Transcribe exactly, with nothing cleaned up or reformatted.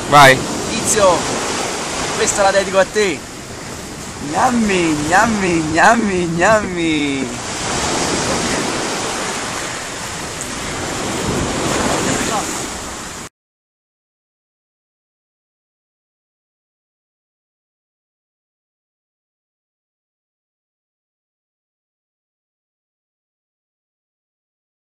Vai. Tizio, questa la dedico a te. Gnammi, gnammi, gnammi, gnammi.